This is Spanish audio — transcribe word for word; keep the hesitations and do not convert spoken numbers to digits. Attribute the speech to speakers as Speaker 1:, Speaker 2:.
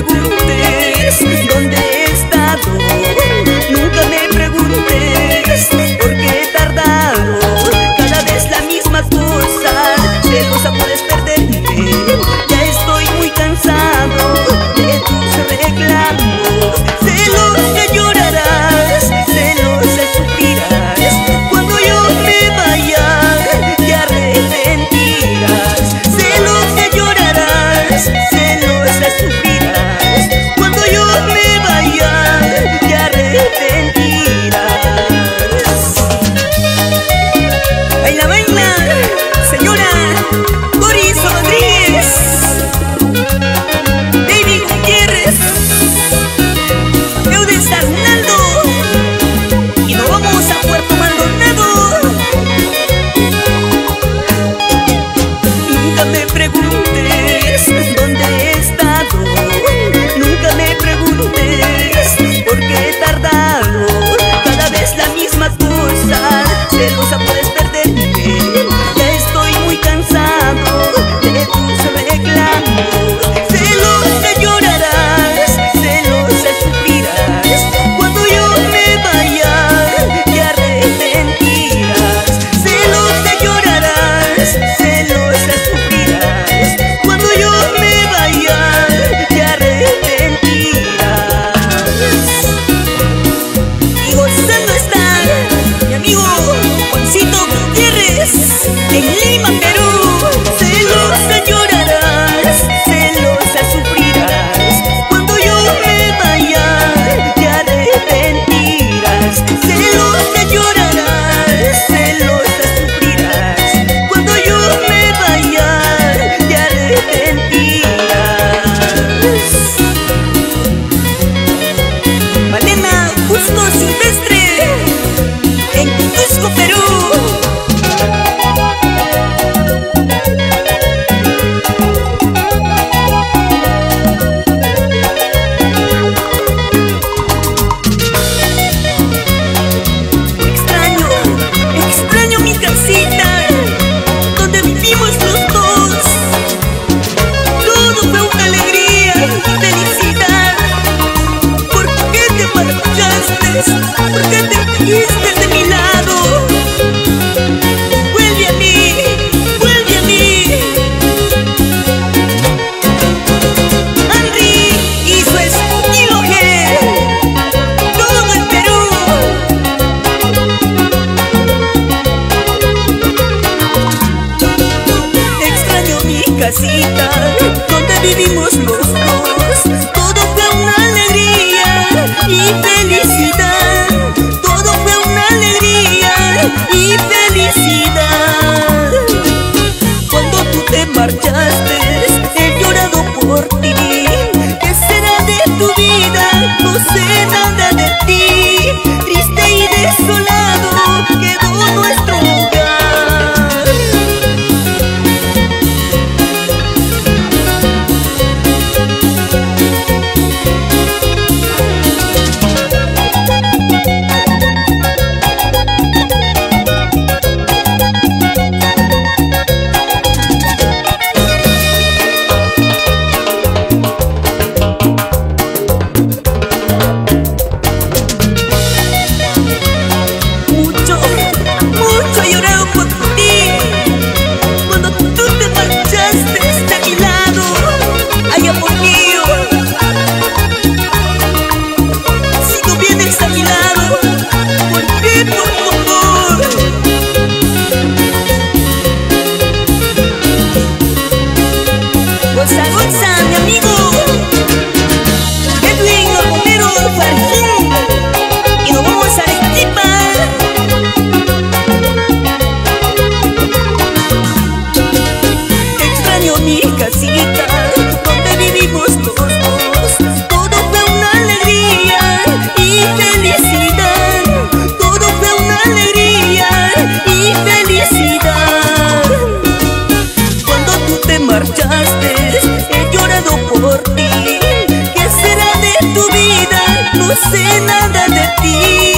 Speaker 1: preguntes dónde he estado, nunca me preguntes por qué he tardado. Cada vez la misma cosa, celosa puedes perderme. Ya estoy muy cansado de tus reclamos. Celosa llorarás, celosa sufrirás. Cuando yo me vaya te arrepentirás. Celosa llorarás, celosa sufrirás. Cuando yo me vaya te arrepentirás. Baila, baila, señora Doris Rodríguez, David Gutiérrez, Eudes Arnaldo, y nos vamos a Puerto Maldonado. Nunca me preguntes dónde he estado, nunca me preguntes por qué he tardado. Cada vez la misma cosa, celosa puedes perderme. Ya estoy muy cansado de tus reclamos. Celosa llorarás, celosa sufrirás. Cuando yo me vaya te arrepentirás. Celosa llorarás, celosa sufrirás. Cuando yo me vaya te arrepentirás. Y gozando está mi amigo Juancito Gutiérrez en Lima, Perú. Celosa llorarás, celosa sufrirás. Cuando yo me vaya te arrepentirás. Celosa llorarás, celosa sufrirás. Cuando yo me vaya te arrepentirás. Malena Justo Silvestre en Cusco, Perú. Extraño, extraño mi casita donde vivimos los dos. Todo fue una alegría y felicidad. ¿Por qué te marchaste? ¿Por qué te fuiste de mi lado? Vuelve a mí, vuelve a mí. Henry y su estilo G, todo el Perú. Extraño mi casita donde vivimos los dos. Todo fue una alegría y felicidad. Todo fue una alegría y felicidad. Cuando tú te marchaste he llorado por ti. ¿Qué será de tu vida? No sé nada de ti. Triste y desolado quedó nuestro hogar. Mucho, mucho he llorado por ti. Cuando tú te marchaste de mi lado, ay amor mío. Si tú vienes a mi lado, volveré por tu amor. Goza, goza, mi amigo Edwin Romero Farjín, y nos vamos a Arequipa. Extraño mi casita donde vivimos los dos. Todo fue una alegría y felicidad. Todo fue una alegría y felicidad. Cuando tú te marchaste he llorado por ti. ¿Qué será de tu vida? No sé nada de ti.